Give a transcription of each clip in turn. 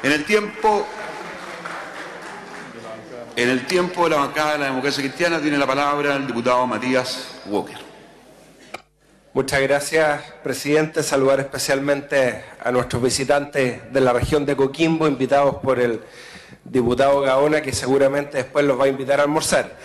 En el tiempo de la bancada de la Democracia Cristiana tiene la palabra el diputado Matías Walker. Muchas gracias, presidente. Saludar especialmente a nuestros visitantes de la región de Coquimbo, invitados por el diputado Gaona, que seguramente después los va a invitar a almorzar.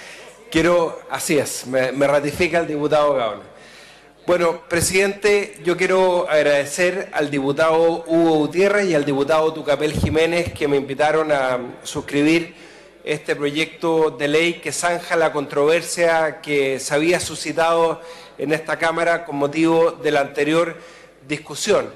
Así es, me ratifica el diputado Gaona. Bueno, presidente, yo quiero agradecer al diputado Hugo Gutiérrez y al diputado Tucapel Jiménez que me invitaron a suscribir este proyecto de ley que zanja la controversia que se había suscitado en esta Cámara con motivo de la anterior discusión.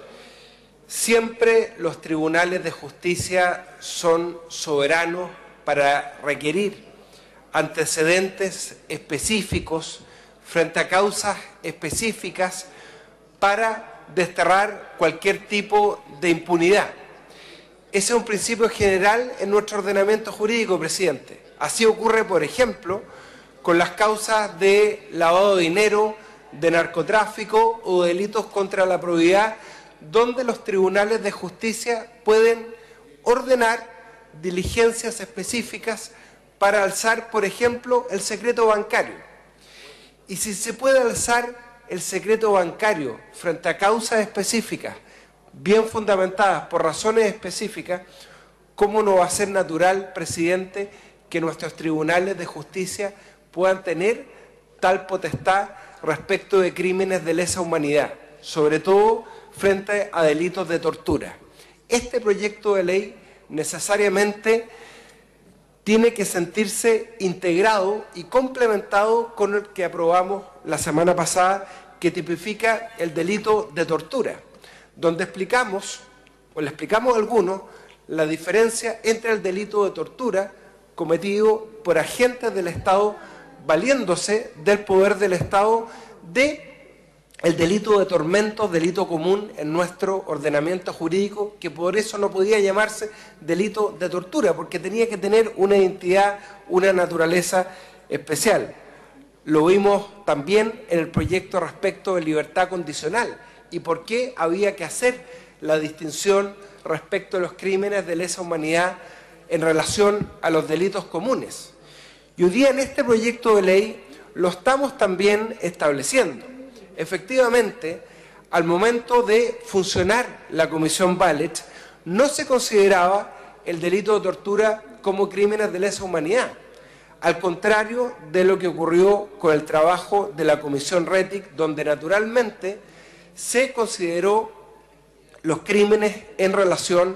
Siempre los tribunales de justicia son soberanos para requerir antecedentes específicos frente a causas específicas para desterrar cualquier tipo de impunidad. Ese es un principio general en nuestro ordenamiento jurídico, presidente. Así ocurre, por ejemplo, con las causas de lavado de dinero, de narcotráfico o delitos contra la probidad, donde los tribunales de justicia pueden ordenar diligencias específicas para alzar, por ejemplo, el secreto bancario. Y si se puede alzar el secreto bancario frente a causas específicas, bien fundamentadas por razones específicas, ¿cómo no va a ser natural, presidente, que nuestros tribunales de justicia puedan tener tal potestad respecto de crímenes de lesa humanidad, sobre todo frente a delitos de tortura? Este proyecto de ley necesariamente tiene que sentirse integrado y complementado con el que aprobamos la semana pasada, que tipifica el delito de tortura, donde le explicamos a algunos la diferencia entre el delito de tortura cometido por agentes del Estado valiéndose del poder del Estado de el delito de tormento, delito común en nuestro ordenamiento jurídico, que por eso no podía llamarse delito de tortura, porque tenía que tener una identidad, una naturaleza especial. Lo vimos también en el proyecto respecto de libertad condicional y por qué había que hacer la distinción respecto a los crímenes de lesa humanidad en relación a los delitos comunes. Y hoy día en este proyecto de ley lo estamos también estableciendo. Efectivamente, al momento de funcionar la Comisión Valech, no se consideraba el delito de tortura como crímenes de lesa humanidad, al contrario de lo que ocurrió con el trabajo de la Comisión Rettig, donde naturalmente se consideró los crímenes en relación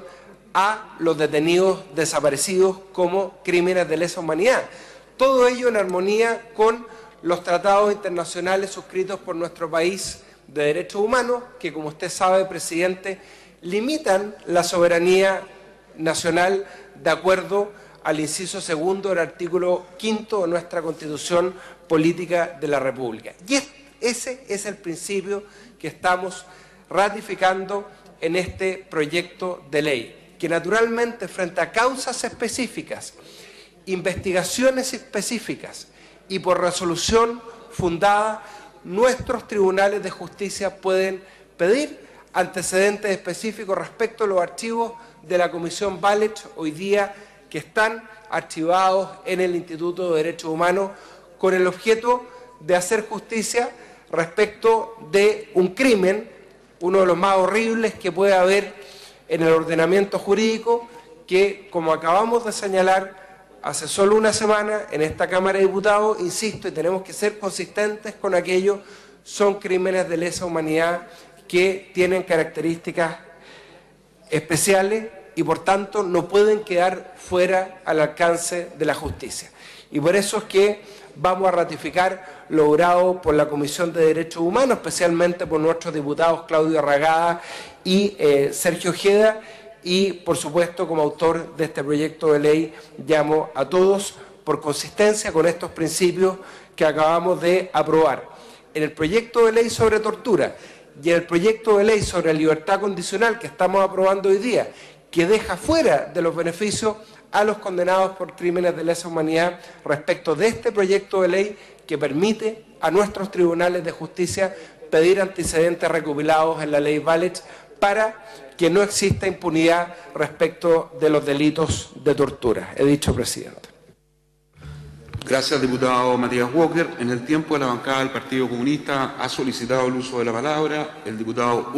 a los detenidos desaparecidos como crímenes de lesa humanidad. Todo ello en armonía con los tratados internacionales suscritos por nuestro país de derechos humanos, que como usted sabe, presidente, limitan la soberanía nacional de acuerdo al inciso segundo del artículo 5 de nuestra Constitución Política de la República. Y ese es el principio que estamos ratificando en este proyecto de ley, que naturalmente frente a causas específicas, investigaciones específicas y por resolución fundada, nuestros tribunales de justicia pueden pedir antecedentes específicos respecto a los archivos de la Comisión Valech hoy día que están archivados en el Instituto de Derechos Humanos con el objeto de hacer justicia respecto de un crimen, uno de los más horribles que puede haber en el ordenamiento jurídico, que como acabamos de señalar hace solo una semana en esta Cámara de Diputados, insisto, y tenemos que ser consistentes con aquello, son crímenes de lesa humanidad que tienen características especiales y por tanto no pueden quedar fuera al alcance de la justicia. Y por eso es que vamos a ratificar lo logrado por la Comisión de Derechos Humanos, especialmente por nuestros diputados Claudio Arragada y Sergio Ojeda, y por supuesto como autor de este proyecto de ley llamo a todos por consistencia con estos principios que acabamos de aprobar. En el proyecto de ley sobre tortura y en el proyecto de ley sobre libertad condicional que estamos aprobando hoy día, que deja fuera de los beneficios a los condenados por crímenes de lesa humanidad respecto de este proyecto de ley que permite a nuestros tribunales de justicia pedir antecedentes recopilados en la ley Valech para que no exista impunidad respecto de los delitos de tortura. He dicho, presidente. Gracias, diputado Matías Walker. En el tiempo de la bancada del Partido Comunista ha solicitado el uso de la palabra el diputado